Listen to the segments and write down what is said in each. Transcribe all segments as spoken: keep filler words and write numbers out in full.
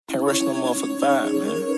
Can't rush no motherfucking vibe, man.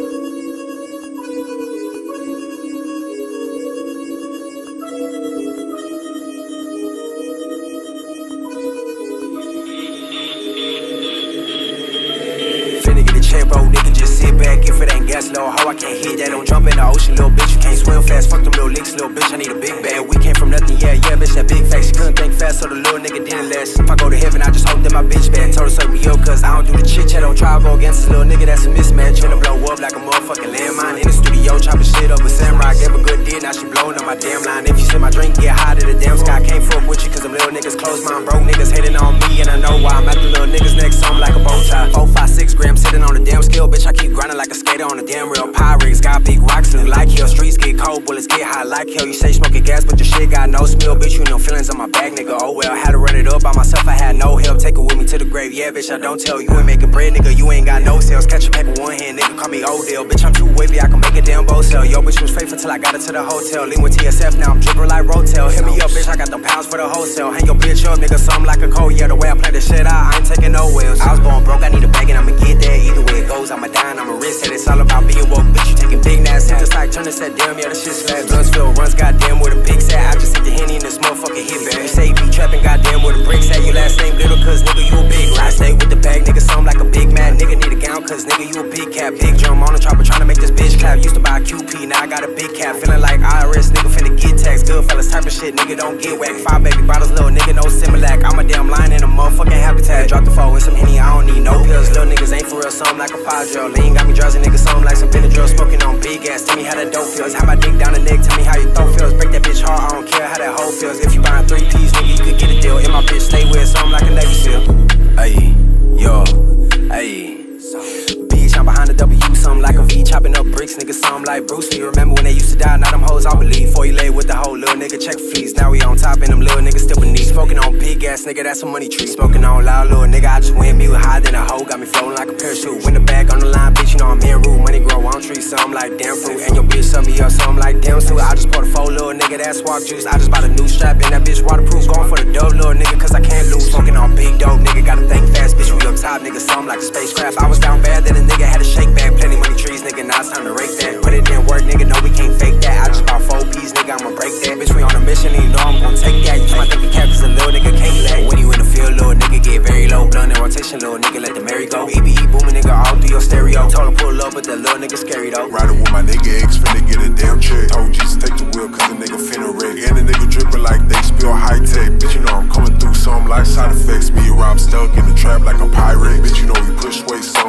Finna get a check, bro, nigga, just sit back. If it ain't gas, little hoe, I can't hit that. Don't jump in the ocean, little bitch, you can't swim fast. Fuck them little licks, little bitch, I need a big bag. We came from nothing, yeah, yeah, bitch, that big fact. She couldn't think fast, so the little nigga didn't last. If I go to heaven, I just hope that my bitch bad. Told her suck me up, cause I don't do the chit-chat. Don't try to go against this little nigga, that's a mismatch. Finna blow up like a motherfucking landmine. In the studio, chopping shit up with Samurai. Gave a good deal, now she blowing on my damn line. If you see my drink get high to the damn sky, can't fuck with you, cause them little niggas close mine. Broke niggas hating on me, and I know why. I'm at the little niggas next, so I'm like a bow tie. Four, five, six grams sitting on the damn scale, bitch, I keep grinding like a skater on a damn real Pyrex. Got big rocks, look like hell. Streets get cold, bullets get hot like hell. You say smoking gas, but your shit got no smell, bitch. You know feelings on my back, nigga. Oh well, had to run it up by myself. I had no help. Take it with me to the grave, yeah, bitch. I don't tell you ain't making bread, nigga. You ain't got no sales. Catch a pack with one hand, nigga. Call me Odell, bitch. I'm too wavy, I can make a damn bow sell. Yo, bitch was faithful till I got it to the hotel. Lean with T S F, now I'm dripping like Rotel. Hit me up, bitch. I got them pounds for the wholesale. Hang your bitch up, nigga. Something like a cold, yeah. The way I play this shit out, I ain't taking no wells. I was born broke, I need a bag and I'ma get that. Either way it goes, I'ma die and I'ma risk it. It's all about being woke, bitch. You taking big naps. Hit the side, turn the set, damn, yeah, the shit slap. Bloods fill runs, goddamn, where the pigs at. I just hit the Henny in this motherfucking hit bag. You say you be trapping, goddamn, where the bricks at. You last name little, cause nigga, you a big rat. I stay with the bag, nigga, something like a big man. Nigga need a gown, cause nigga, you a big cat. Big drum on the chopper, tryna make this bitch clap. Used to buy a Q P, now I got a big cap. Feeling like I R S, nigga, finna get taxed. Good fellas type of shit, nigga, don't get whacked. Five baby bottles, little nigga, no Similac. I'm a damn lion in a motherfucking habitat. Drop the phone with some Henny, I don't need no pills. Little niggas ain't for real, something like a Padre. Lean got me drowsy, nigga, something like some Benadryl. Smoking on big ass, tell me how that dope feels. How my dick down the neck, tell me how your throat feels. Break that bitch hard, I don't care how that hoe feels. If you buying three P's, nigga, you could get a deal. And my bitch stay with something like a Navy SEAL. Ayy, yo, ayy. Bitch, I'm behind the W, something like a V. Chopping up bricks, nigga, something like Bruce Lee. Remember when they used to die, now them hoes I believe. Before you lay with the whole little nigga, check fleas. Now we on top and them little niggas still beneath. Smoking on big ass, nigga, that's a money tree. Smoking on loud, little nigga, I just went mute. Higher than a hoe, got me floating like a parachute. When the bag on the line, bitch, you know I'm in rude. Money grow on trees, something like damn fruit. And your bitch sum me up, something like damn suit. I just bought a four, little nigga, that's walk juice. I just bought a new strap and that bitch waterproof. Going for the dub, little nigga, cause I can't lose. Smoking on big dope, nigga, gotta think fast, bitch, we up top, nigga, something like a spacecraft. I was down bad, then a nigga had a shake back. Plenty money trees, nigga, now it's time to rake that. But it didn't work, nigga, no, we can't fake that. I just bought four P's, nigga, I'ma break that. Bitch, we on a mission, and you know I'm gon' take that. Use my thinking cap, cause a little nigga can't lag. When you in the field, little nigga, get very low. Blunt in rotation, little nigga, let the merry go. E B E booming, nigga, all through your stereo. Told her pull up, but that little nigga scary, though. Riding with my nigga X, finna get a damn check. Told Jesus take the wheel, cause the nigga finna wreck. And the nigga drippin' like they spill high tech. Bitch, you know I'm coming through, something like side effects. Me and Rob stuck in the trap like a pirate. Bitch, you know we push weight.